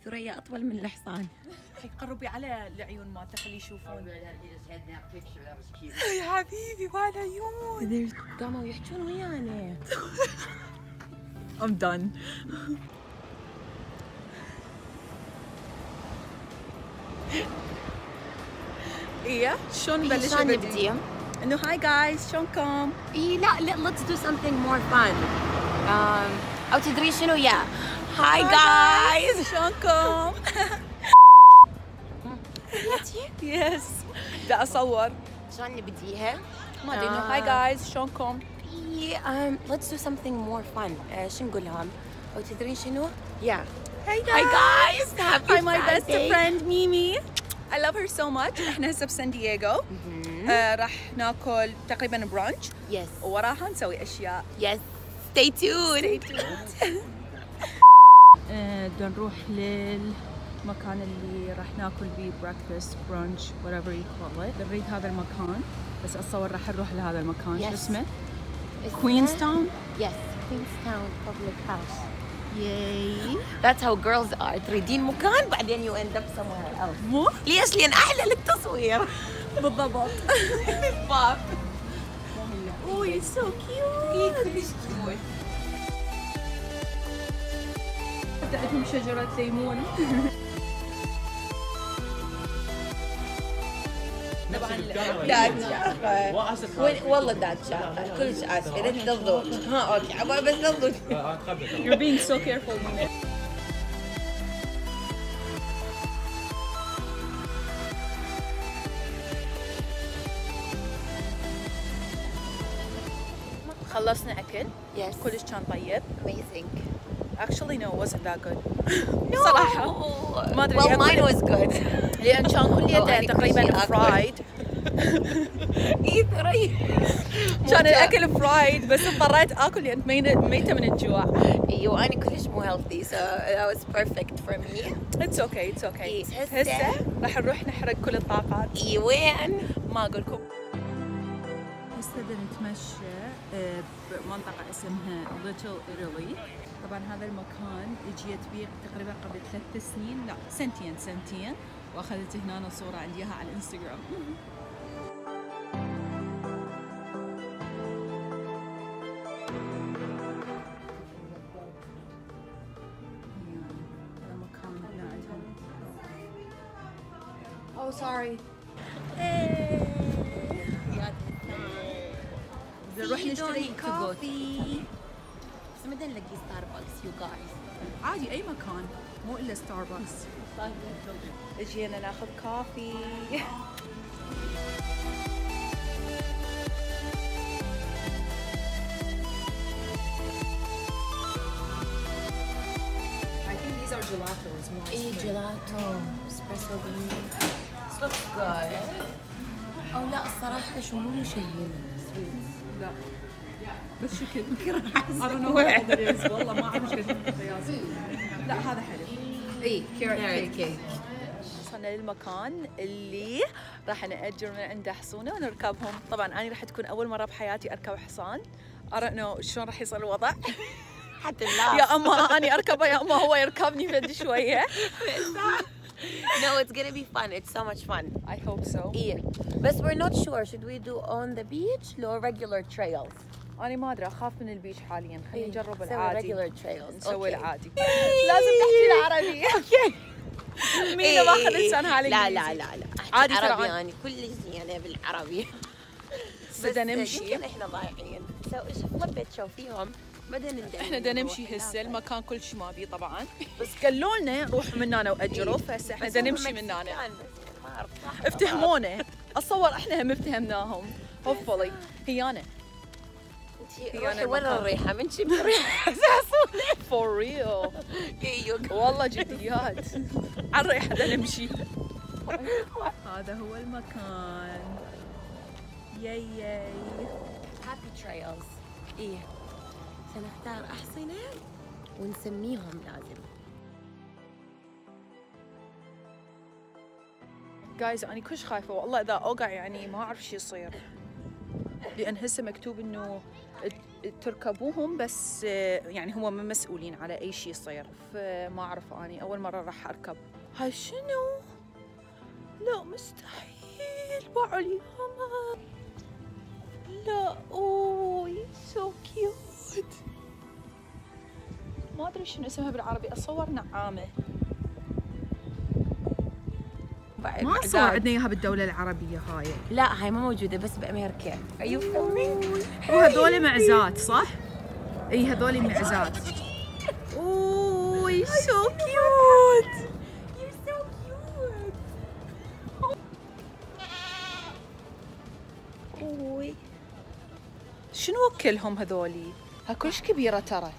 ثريا اطول من الحصان. قربي على العيون مالته خليه يشوفون. يا حبيبي وهالعيون قاموا يحجون ويانا. I'm done. إيه شلون نبلش نبدي؟ إنه هاي جايز شلونكم؟ إيه لا let's do something more fun. أو تدري شنو يا هاي جايز شلونكم؟ يس بدي أصور. شلون نبديها؟ ما أدري إنه هاي جايز شلونكم؟ let's do something more fun. شو نقول لهم؟ أو تدري شنو؟ يا Hey Hi guys! Happy Hi my best Friday. friend Mimi. I love her so much. احنا هسه بسان دييغو. راح ناكل تقريبا برانش. Yes. ووراها نسوي اشياء. Yes. Stay tuned. بدنا نروح للمكان اللي راح ناكل فيه breakfast, brunch, whatever you call it. نريد هذا المكان بس اتصور راح نروح لهذا المكان. شو اسمه؟ Queenstown. Yes. Queenstown Public House. Yay. That's how girls are. تريدين مكان بعدين you end up somewhere else. مو؟ ليش؟ لأن أحلى للتصوير. بالضبط. باب. Oh, it's so cute. إيه كلش كيوت. عندهم شجرة ليمون. طبعا داتشا والله داتشا كلش اسفه لا تضوج ها اوكي عبالي بس تضوج. You're being so careful. خلصنا أكل. Yes. كلش كان طيب. Amazing. Actually no, it wasn't that good. صراحة. ما أدري. Well mine was good. لأن كان كليته تقريبا فرايد. إيه ثري. كان الأكل فرايد بس اضطريت آكل لأن ميتة من الجوع. أيوة أنا كلش مو healthy so that was perfect for me. It's okay, it's okay. إيه هسه راح نروح نحرق كل الطاقات. إيه وين؟ ما أقول لكم. هسه بدنا نتمشى بمنطقة اسمها Little Italy. طبعا هذا المكان جيت بيه تقريبا قبل 3 سنين، لا سنتين، واخذت هنا صورة عندي اياها على الانستغرام. هذا مكان هنا عندهم. Oh sorry. نروح نشتري كوفي. بس ما نلاقي ستاربكس يو جايز. عادي اي مكان مو الا ستاربكس. اجينا ناخذ كوفي. I think these are gelatos. ايه جيلاتو اسبريسو بين. Looks good. أو لا الصراحة شو مو مشيل. لا بس شكل I don't know what it is. والله ما اعرف ايش قد قياسه. لا هذا حلو. اي كاريت كيك. وصلنا للمكان اللي راح نأجر من عنده حصونة ونركبهم. طبعا أنا راح تكون أول مرة بحياتي أركب حصان. I don't know شلون راح يصير الوضع. حتى لا. يا أما أنا أركبه يا أما هو يركبني فد شوية. No, it's gonna be fun. It's so much fun. I hope so. إيه. بس we're not sure. Should we do on the beach or regular trails? أنا ما أدري أخاف من البيش حاليا. خلينا نجرب نسوي العادي. regular trails. نسوي Okay. العادي. لازم تحكي العربي. Okay. مين باخذ لسانها لا لا لا لا. عادي عربي ترى. يعني كل شيء أنا بالعربي. بدنا نمشي. يمكن إحنا ضايعين. So إيش حبيت تشوفيهم؟ بدنا ندم. احنا بدنا نمشي هسه المكان كل شيء ما بيه طبعا بس قالوا لنا روحوا من هنا واجروا فهسه احنا بدنا نمشي من هنا. افتهمونا اتصور احنا هم افتهمناهم hopefully هيانا روحي وين الريحة؟ من شي بالريحة اساسا for real. والله جديات على الريحة بدنا نمشي. هذا هو المكان. ياي هابي تريلز. ايه سنختار أحصنة ونسميهم لازم. جايز أنا كلش خايفة والله إذا أوقع يعني ما أعرف شو يصير لأن هسه مكتوب إنه تركبوهم بس يعني هم من مسؤولين على أي شيء يصير، فما أعرف أني أول مرة راح أركب. هاي شنو؟ لا مستحيل باعوا اليوم. لا اوي سو كيوت. ما ادري شنو اسمها بالعربي، اتصور نعامه. ما اتصور عندنا اياها بالدوله العربيه هاي. لا هاي ما موجوده بس بامريكا. ايوه وهذول معزات صح؟ اي هذول معزات. اوي سو كيوت. اوي شنو وكلهم هذولي؟ ها كلش كبيرة ترى.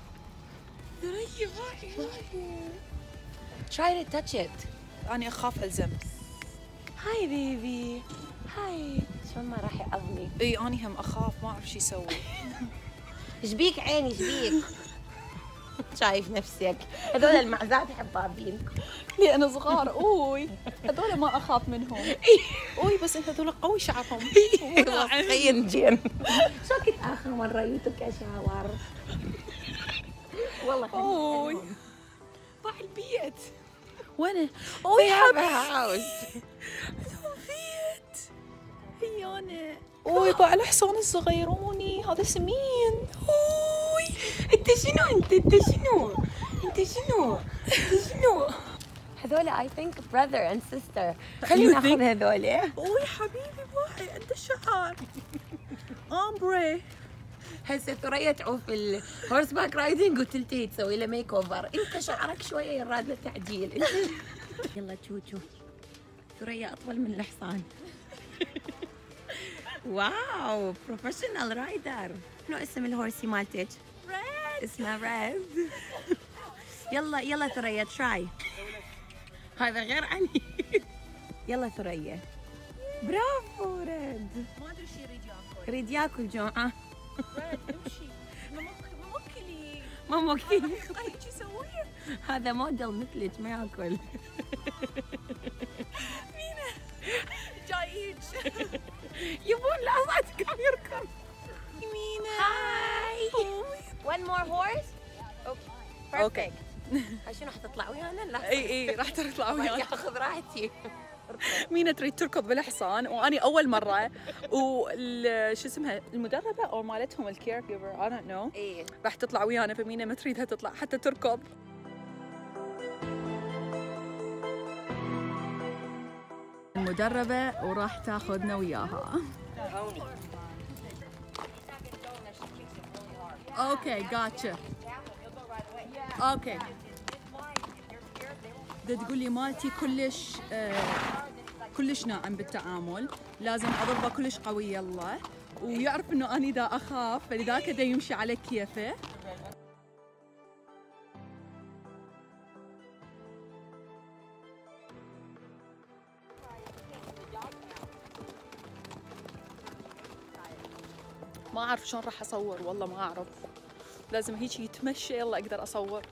Try to touch it. أنا أخاف ألزم. هاي بيبي. هاي شلون ما راح يعضني. إي أنا هم أخاف ما أعرف شو يسوي. إيش بيك عيني إيش بيك؟ شايف نفسك. هذول المعزات حبابين. لي أنا صغار أوي. هذول ما أخاف منهم. أوي بس أنت هذول قوي شعرهم. وصخين جن. شو كنت آخر مرة يوتك أشاور؟ والله أوي. باع البيت. وينه؟ أوي حبيبي. البيت. هي أنا. أوي باع الحصان الصغيروني هذا سمين. أوي. أنت شنو؟ أنت شنو؟ هذول I think brother and sister. خلينا ناخذ هذول. أوي حبيبي باعي عنده شعر. أمبري. هسه ثريا تعوف الهورس باك رايدنج وتلتهي تسوي له ميك اوفر، انت شعرك شويه يراد له تعديل. انت يلا تشوتشو. ثريا اطول من الحصان. واو بروفيشنال رايدر. شنو اسم الهورسي مالتك؟ ريد. اسمها ريد. يلا ثريا تراي. هذا غير عني. يلا ثريا. برافو ريد. ما ادري شو يريد ياكل. يريد ياكل جوعه. ريد امشي. ممكلي. ما موكلي. ايش يسوي؟ هذا موديل مثلك ما ياكل. مينا جاي يبون لحظات كم يركض. مينا. هاي. One more horse. اوكي. شنو حتطلع ويانا؟ لا. اي راح تطلع ويانا. اخذ راحتي. مينا تريد تركض بالحصان واني اول مره شو اسمها المدربه او مالتهم الكير جيفر I don't know إيه. راح تطلع ويانا، فمينا ما تريدها تطلع حتى تركض. المدربه وراح تاخذنا وياها. اوكي جاتشا. اوكي تقول لي مالتي كلش ناعم بالتعامل، لازم اضربه كلش قوي يلا، ويعرف انه اني دا اخاف فلذاك دا يمشي على كيفه. ما اعرف شلون راح اصور والله ما اعرف، لازم هيك يتمشى يلا اقدر اصور.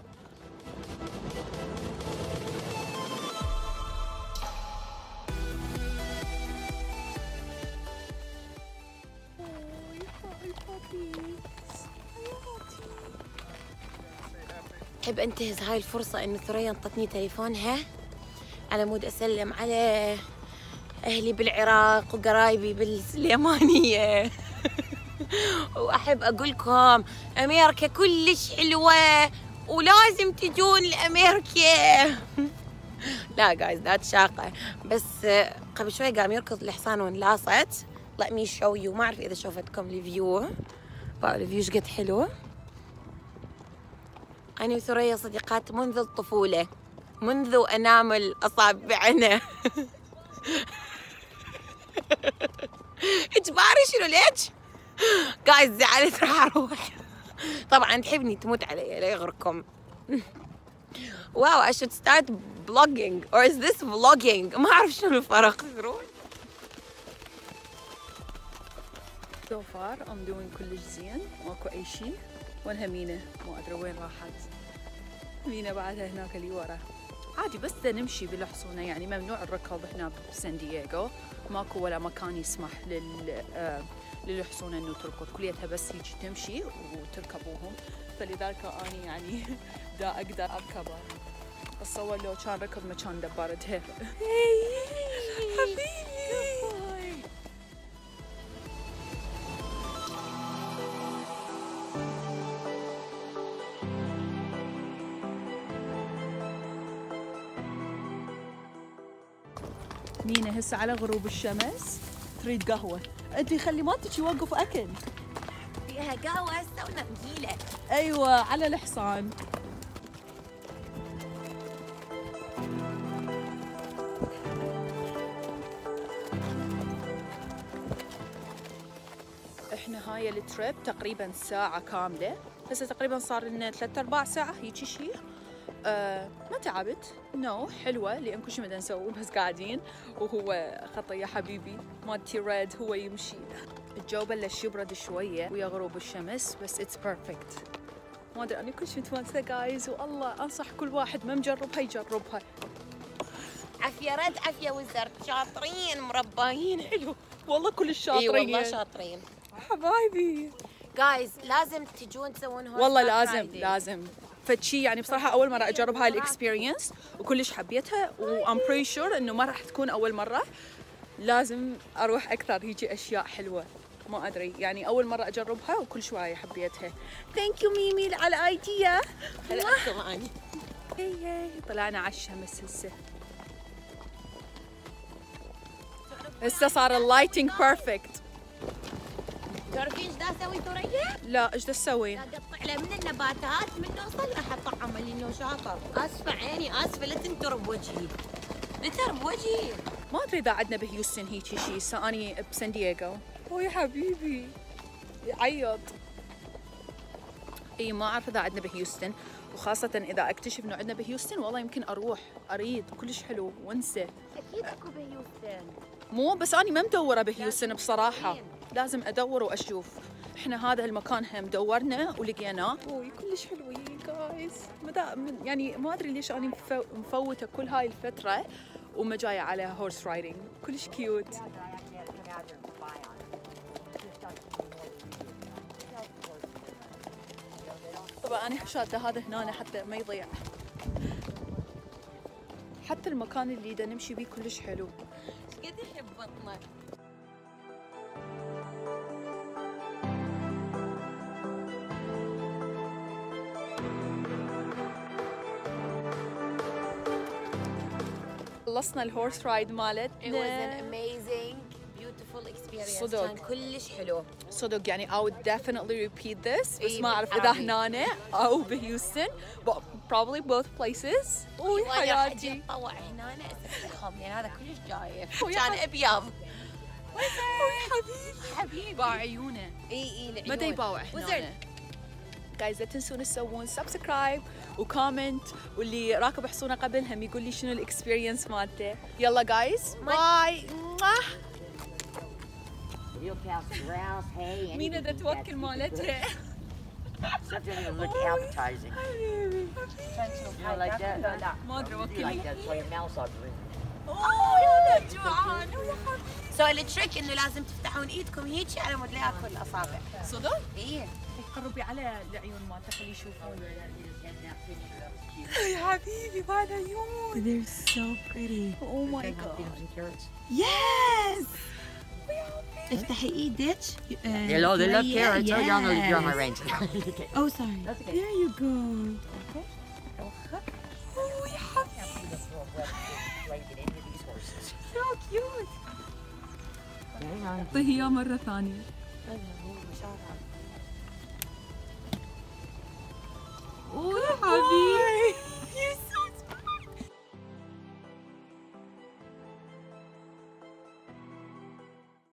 أحب أنتهز هاي الفرصة إنه ثريا انطتني تليفونها على مود أسلم على أهلي بالعراق وقرايبي بالسليمانية. وأحب أقول لكم أمريكا كلش حلوة ولازم تجون لأمريكا. لا جايز ذات شاقة، بس قبل شوي قام يركض الحصان وانلاصت. let me show you. ما أعرف إذا شوفتكم الفيو. الفيو ايش قد حلو. أنا وثريا صديقات منذ الطفولة، منذ أنامل أصابعنا. إجباري شنو ليش؟ جايز زعلت راح أروح. طبعا تحبني تموت علي لا يغركم. واو I should start blogging or is this vlogging؟ ما أعرف شنو الفرق. So far I'm doing كلش زين ماكو أي شيء. وينها مينا؟ ما أدري وين راحت. مينا بعدها هناك اللي ورا. عادي بس نمشي بالحصونة، يعني ممنوع الركض هنا بسان دييغو، ماكو ولا مكان يسمح للحصونة انه تركض، كليتها بس هيك تمشي وتركبوهم، فلذلك اني يعني دا اقدر اركبه. اتصور لو كان ركض ما كان دبرتها. حبيبي مينا هسه على غروب الشمس تريد قهوة، انتي خلي مالتك يوقف اكل. فيها قهوة هسه ونرجيلة. ايوه على الحصان. احنا هاي التريب تقريبا ساعة كاملة، هسه تقريبا صار لنا 3-4 ساعة هيجي شيء. ما تعبت، حلوة لأن كل شيء بدنا نسوي بس قاعدين، وهو خطي يا حبيبي مالتي ريد هو يمشي. الجو بلش يبرد شوية ويا غروب الشمس بس اتس بيرفكت. ما ادري انا كل شيء متونسة جايز، والله انصح كل واحد ما مجربها يجربها. عافية رد عافية وزر، شاطرين مرباين حلو. والله كل الشاطرين. اي والله شاطرين حبايبي. جايز لازم تجون تسوون هون. والله لازم فشي يعني بصراحة أول مرة أجرب هاي الإكسبيرينس وكلش حبيتها، وأم بري شور إنه ما راح تكون أول مرة، لازم أروح أكثر هيجي أشياء حلوة. ما أدري يعني أول مرة أجربها وكل شوية حبيتها. ثانك يو ميمي على الأيديا. هلا كمان. طلعنا على الشمس هسه صار اللايتنج بيرفكت. تعرفين ايش دا اسوي ثريا؟ لا ايش دا تسوين؟ دا اقطع له من النباتات من نوصل راح اطعمه لانه شاطر. اسفه عيني اسفه لا تنتر بوجهي. نتر بوجهي. ما ادري اذا عندنا بهيوستن هيجي شيء، ساني بسان دييغو. يا حبيبي يعيط. اي ما اعرف اذا عندنا بهيوستن، وخاصة اذا اكتشف انه عندنا بهيوستن والله يمكن اروح اريد، كلش حلو وانسى. اكيد اكو بهيوستن. مو بس اني ما مدورة بهيوستن بصراحة، لازم ادور واشوف. احنا هذا المكان هم دورنا ولقيناه. كلش حلوين جايز. يعني ما ادري ليش اني مفوتة كل هاي الفترة وما جاية على هورس رايدنج، كلش كيوت. طبعا انا شاده هذا هنا حتى ما يضيع. حتى المكان اللي دا نمشي بيه كلش حلو. قد يحب بطنك. خلصنا الهورس رايد مالتنا. It was an amazing beautiful experience. صدق. كان كلش حلو. صدق يعني I would definitely repeat this، بس ما أعرف إذا بالعربي. هنا أو بهيوستن، but probably both places. وانا حياتي. اتطوع هنا اسفلهم لان هذا كلش جايف. ويا كان ابيض. حبيبي باع عيونه. اي العيون. متى يباوع هنا؟ جايز لا تنسون تسوون سبسكرايب وكومنت، واللي راكب حصونه قبل هم يقول لي شنو الاكسبيرينس مالته. يلا جايز باي. مين دا توكل مالتها. Something that look appetizing. You like that? ما ادري You like وكلي. that? So your mouth's all green. اوه يا جوعان. سو التريك انه لازم تفتحون ايدكم هيك على مود لا ياكل الاصابع. صدق؟ ايه. قربي على العيون مالته خليه يشوفون. يا حبيبي مال عيون. They're so pretty. Oh my Big god. beans and carrots. Yes. افتحي ايدك. Hello, they love carrots. Oh, you're on my range. Oh sorry. That's okay. There you go. اوه يا حبيبي. This little blanket into these horses. so cute. Hang on. طهي مرة ثانية. هذا هو شاطر.